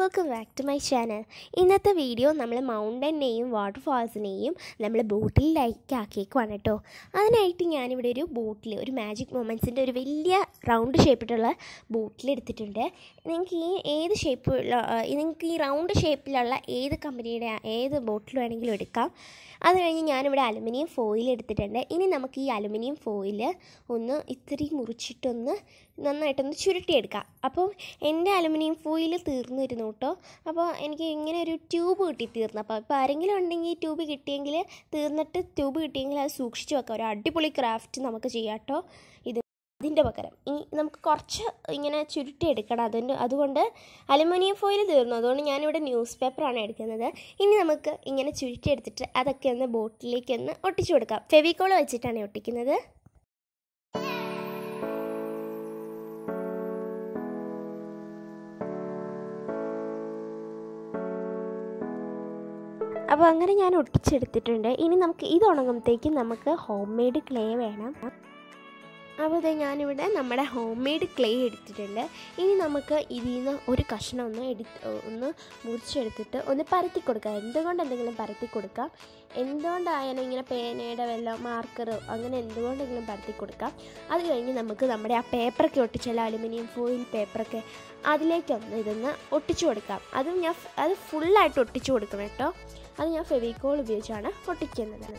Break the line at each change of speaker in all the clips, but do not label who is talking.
Welcome back to my channel. ഇന്നത്തെ video നമ്മൾ മൗണ്ടനെയും വാട്ടർഫാൾസിനെയും നമ്മൾ ബോട്ടിലേക്ക് ആക്കിയേക്കുവാണ് കേട്ടോ. അതിനായിട്ട് ഞാനിവിടെ ഒരു ബോട്ടിൽ, ഒരു മാജിക് മൊമെൻറ്റ്സിൻ്റെ ഒരു വലിയ റൗണ്ട് ഷേപ്പിലുള്ള ബോട്ടിൽ എടുത്തിട്ടുണ്ട്. നിങ്ങൾക്ക് ഈ റൗണ്ട് ഷേപ്പിലുള്ള ഏത് കമ്പനിയുടെ ഏത് ബോട്ടിൽ വേണമെങ്കിലും എടുക്കാം. അത് കഴിഞ്ഞ് ഞാനിവിടെ അലുമിനിയം ഫോയിൽ എടുത്തിട്ടുണ്ട്. ഇനി നമുക്ക് ഈ അലുമിനിയം ഫോയിൽ ഒന്ന് ഇത്തിരി മുറിച്ചിട്ടൊന്ന് നന്നായിട്ടൊന്ന് ചുരുട്ടിയെടുക്കാം. അപ്പോൾ എൻ്റെ അലുമിനിയം ഫോയിൽ തീർന്നിരുന്നു കേട്ടോ. അപ്പോൾ എനിക്ക് ഇങ്ങനെ ഒരു ട്യൂബ് തീർന്നു. അപ്പോൾ ആരെങ്കിലും ഉണ്ടെങ്കിൽ ട്യൂബ് കിട്ടിയെങ്കിൽ ട്യൂബ് കിട്ടിയെങ്കിൽ അത് സൂക്ഷിച്ച് വെക്കാം. ഒരു അടിപൊളി ക്രാഫ്റ്റ് നമുക്ക് ചെയ്യാം കേട്ടോ. ഇതിൻ്റെ പകരം നമുക്ക് കുറച്ച് ഇങ്ങനെ ചുരുട്ടിയെടുക്കണം. അതുകൊണ്ട് അലുമിനിയം ഫോയിൽ തീർന്നു. അതുകൊണ്ട് ഞാനിവിടെ ന്യൂസ് പേപ്പറാണ് എടുക്കുന്നത്. ഇനി നമുക്ക് ഇങ്ങനെ ചുരുട്ടിയെടുത്തിട്ട് അതൊക്കെ ഒന്ന് ബോട്ടിലേക്ക് ഒന്ന് ഒട്ടിച്ചു കൊടുക്കാം. ഫെവിക്കോൾ വെച്ചിട്ടാണ് ഒട്ടിക്കുന്നത്. അപ്പോൾ അങ്ങനെ ഞാൻ ഒട്ടിച്ചെടുത്തിട്ടുണ്ട്. ഇനി നമുക്ക് ഇത് ഉണങ്ങുമ്പോഴത്തേക്കും നമുക്ക് ഹോം മെയ്ഡ് ക്ലേ വേണം. അപ്പോൾ ഞാനിവിടെ നമ്മുടെ ഹോം മെയ്ഡ് ക്ലേ എടുത്തിട്ടുണ്ട്. ഇനി നമുക്ക് ഇതിൽ നിന്ന് ഒരു കഷ്ണം ഒന്ന് മുറിച്ചെടുത്തിട്ട് ഒന്ന് പരത്തി കൊടുക്കാം. എന്തെങ്കിലും പരത്തി കൊടുക്കാം. എന്തുകൊണ്ടായാലും ഇങ്ങനെ പേനയുടെ വല്ല മാർക്കറോ അങ്ങനെ എന്തുകൊണ്ടെങ്കിലും പരത്തി കൊടുക്കാം. അത് കഴിഞ്ഞ് നമുക്ക് നമ്മുടെ ആ പേപ്പറൊക്കെ ഒട്ടിച്ചല്ല, അലുമിനിയം ഫോയിൽ പേപ്പറൊക്കെ, അതിലേക്കൊന്ന് ഇതൊന്ന് ഒട്ടിച്ചു കൊടുക്കാം. അത് ഫുള്ളായിട്ട് ഒട്ടിച്ചു കൊടുക്കണം കേട്ടോ. അത് ഞാൻ ഫെവിക്കോൾ ഉപയോഗിച്ചാണ് ഒട്ടിക്കുന്നത്.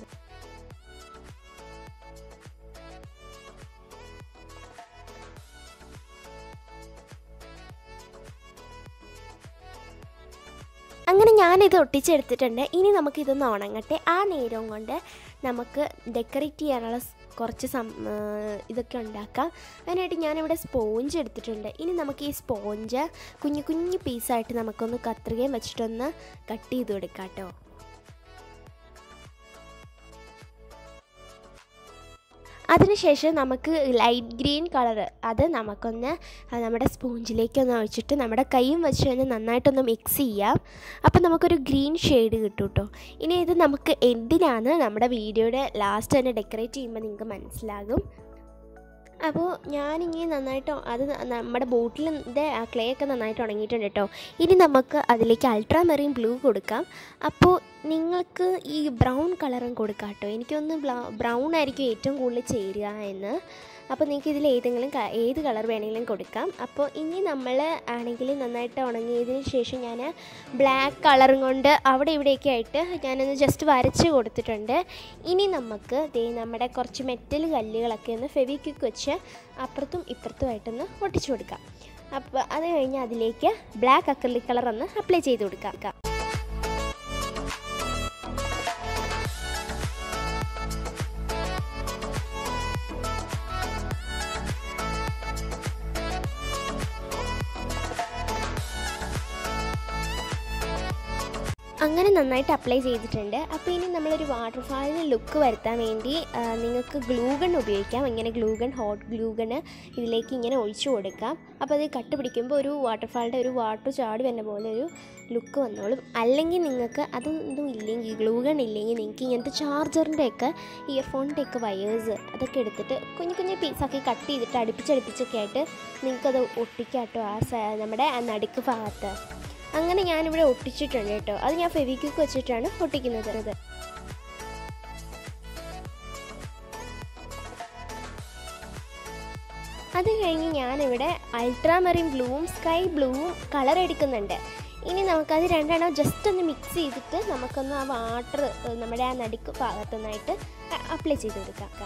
അങ്ങനെ ഞാനിത് ഒട്ടിച്ചെടുത്തിട്ടുണ്ട്. ഇനി നമുക്കിതൊന്ന് ഉണങ്ങട്ടെ. ആ നേരം കൊണ്ട് നമുക്ക് ഡെക്കറേറ്റ് ചെയ്യാനുള്ള കുറച്ച് ഇതൊക്കെ ഉണ്ടാക്കാം. അതിനായിട്ട് ഞാനിവിടെ സ്പോഞ്ച് എടുത്തിട്ടുണ്ട്. ഇനി നമുക്ക് ഈ സ്പോഞ്ച് കുഞ്ഞു കുഞ്ഞു പീസായിട്ട് നമുക്കൊന്ന് കത്രികയും വെച്ചിട്ടൊന്ന് കട്ട് ചെയ്ത് കൊടുക്കാം കേട്ടോ. അതിനുശേഷം നമുക്ക് ലൈറ്റ് ഗ്രീൻ കളറ് അത് നമുക്കൊന്ന് നമ്മുടെ സ്പോഞ്ചിലേക്കൊന്ന് ഒഴിച്ചിട്ട് നമ്മുടെ കൈയും വെച്ച് തന്നെ നന്നായിട്ടൊന്ന് മിക്സ് ചെയ്യാം. അപ്പോൾ നമുക്കൊരു ഗ്രീൻ ഷെയ്ഡ് കിട്ടും കേട്ടോ. ഇനി ഇത് നമുക്ക് എന്തിനാണ് നമ്മുടെ വീഡിയോയുടെ ലാസ്റ്റ് തന്നെ ഡെക്കറേറ്റ് ചെയ്യുമ്പോൾ നിങ്ങൾക്ക് മനസ്സിലാകും. അപ്പോൾ ഞാനിങ്ങനെ നന്നായിട്ട് അത് നമ്മുടെ ബോട്ടിലിൻ്റെ ആ ക്ലേ ഒക്കെ നന്നായിട്ട് ഉണങ്ങിയിട്ടുണ്ട് കേട്ടോ. ഇനി നമുക്ക് അതിലേക്ക് അൾട്രാ മെറീൻ ബ്ലൂ കൊടുക്കാം. അപ്പോൾ നിങ്ങൾക്ക് ഈ ബ്രൗൺ കളറും കൊടുക്കാം കേട്ടോ. എനിക്കൊന്ന് ബ്രൗൺ ആയിരിക്കും ഏറ്റവും കൂടുതൽ ചേരുക എന്ന്. അപ്പോൾ നിങ്ങൾക്ക് ഇതിൽ ഏത് കളർ വേണമെങ്കിലും കൊടുക്കാം. അപ്പോൾ ഇനി നമ്മൾ ആണെങ്കിൽ നന്നായിട്ട് ഉണങ്ങിയതിന് ശേഷം ഞാൻ ബ്ലാക്ക് കളറും കൊണ്ട് അവിടെ ഇവിടെയൊക്കെ ആയിട്ട് ഞാനൊന്ന് ജസ്റ്റ് വരച്ച് കൊടുത്തിട്ടുണ്ട്. ഇനി നമുക്ക് നമ്മുടെ കുറച്ച് മെറ്റൽ കല്ലുകളൊക്കെ ഒന്ന് ഫെവിക്വിക്ക് വെച്ച് അപ്പുറത്തും ഇപ്പുറത്തുമായിട്ടൊന്ന് ഒട്ടിച്ചു കൊടുക്കാം. അപ്പോൾ അത് കഴിഞ്ഞ് അതിലേക്ക് ബ്ലാക്ക് അക്രിലിക് കളർ ഒന്ന് അപ്ലൈ ചെയ്ത് കൊടുക്കാം. അങ്ങനെ നന്നായിട്ട് അപ്ലൈ ചെയ്തിട്ടുണ്ട്. അപ്പോൾ ഇനി നമ്മളൊരു വാട്ടർഫാളിന് ലുക്ക് വരുത്താൻ വേണ്ടി നിങ്ങൾക്ക് ഗ്ലൂഗൺ ഉപയോഗിക്കാം. ഇങ്ങനെ ഹോട്ട് ഗ്ലൂഗണ് ഇതിലേക്ക് ഇങ്ങനെ ഒഴിച്ചു കൊടുക്കാം. അപ്പോൾ അത് കട്ട് പിടിക്കുമ്പോൾ ഒരു വാട്ടർഫാളിൻ്റെ ഒരു വാട്ടർ ചാടി വരുന്ന പോലെ ഒരു ലുക്ക് വന്നോളും. അല്ലെങ്കിൽ നിങ്ങൾക്ക് അതൊന്നും ഇല്ലെങ്കിൽ, ഗ്ലൂഗൺ ഇല്ലെങ്കിൽ, നിങ്ങൾക്ക് ഇങ്ങനത്തെ ചാർജറിൻ്റെയൊക്കെ ഇയർഫോണിൻ്റെയൊക്കെ വയേഴ്സ് അതൊക്കെ എടുത്തിട്ട് കുഞ്ഞു കുഞ്ഞു പീസാക്കി കട്ട് ചെയ്തിട്ട് അടുപ്പിച്ചൊക്കെ ആയിട്ട് നിങ്ങൾക്കത് ഒട്ടിക്കാം കേട്ടോ. നമ്മുടെ ആ നടുക്ക് ഭാഗത്ത് അങ്ങനെ ഞാനിവിടെ ഒട്ടിച്ചിട്ടുണ്ട് കേട്ടോ. അത് ഞാൻ ഫെവിക്വിക്ക് വെച്ചിട്ടാണ് ഒട്ടിക്കുന്നത്. അത് കഴിഞ്ഞ് ഞാനിവിടെ അൾട്രാ മെറീൻ ബ്ലൂവും സ്കൈ ബ്ലൂവും കളർ എടുക്കുന്നുണ്ട്. ഇനി നമുക്കത് രണ്ടെണ്ണം ജസ്റ്റ് ഒന്ന് മിക്സ് ചെയ്തിട്ട് നമുക്കൊന്ന് ആ വാട്ടർ നമ്മുടെ ആ നടുക്ക് ഭാഗത്തുനിന്നായിട്ട് അപ്ലൈ ചെയ്ത് കൊടുക്കാം.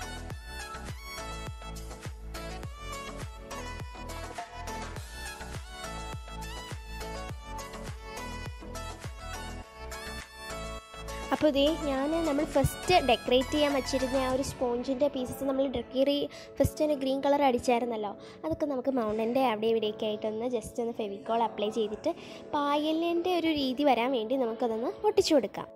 അപ്പോൾ നമ്മൾ ഫസ്റ്റ് ഡെക്കറേറ്റ് ചെയ്യാൻ വെച്ചിരുന്ന ആ ഒരു സ്പോഞ്ചിൻ്റെ പീസസ് നമ്മൾ ഫസ്റ്റ് തന്നെ ഗ്രീൻ കളർ അടിച്ചായിരുന്നല്ലോ. അതൊക്കെ നമുക്ക് മൗണ്ടൻ്റെ അവിടെ ഇവിടെയൊക്കെ ആയിട്ടൊന്ന് ജസ്റ്റ് ഒന്ന് ഫെവിക്കോൾ അപ്ലൈ ചെയ്തിട്ട് പായലിൻ്റെ ഒരു രീതി വരാൻ വേണ്ടി നമുക്കതൊന്ന് ഒട്ടിച്ചു കൊടുക്കാം.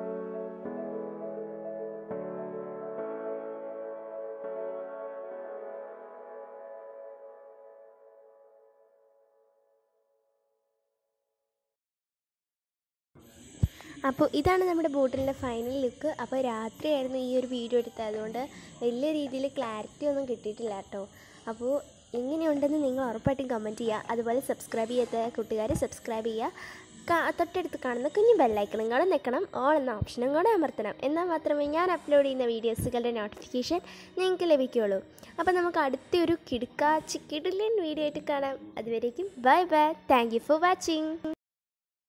അപ്പോൾ ഇതാണ് നമ്മുടെ ബോട്ടിലിൻ്റെ ഫൈനൽ ലുക്ക്. അപ്പോൾ രാത്രിയായിരുന്നു ഈ ഒരു വീഡിയോ എടുത്തത്. അതുകൊണ്ട് വലിയ രീതിയിൽ ക്ലാരിറ്റി ഒന്നും കിട്ടിയിട്ടില്ല കേട്ടോ. അപ്പോൾ എങ്ങനെയുണ്ടെന്ന് നിങ്ങൾ ഉറപ്പായിട്ടും കമൻറ്റ് ചെയ്യുക. അതുപോലെ സബ്സ്ക്രൈബ് ചെയ്യാത്ത കൂട്ടുകാർ സബ്സ്ക്രൈബ് ചെയ്യുക. തൊട്ടടുത്ത് കാണുന്ന കുഞ്ഞു ബെല്ലൈക്കണും കൂടെ നിൽക്കണം, ഓൾ എന്ന ഓപ്ഷനും കൂടെ അമർത്തണം. എന്നാൽ മാത്രമേ ഞാൻ അപ്ലോഡ് ചെയ്യുന്ന വീഡിയോസുകളുടെ നോട്ടിഫിക്കേഷൻ നിങ്ങൾക്ക് ലഭിക്കുകയുള്ളൂ. അപ്പോൾ നമുക്ക് അടുത്തൊരു കിടുക്കാച്ചി കിടിലൻ വീഡിയോ ആയിട്ട് കാണാം. അതുവരേക്കും bye bye. Thank you for watching.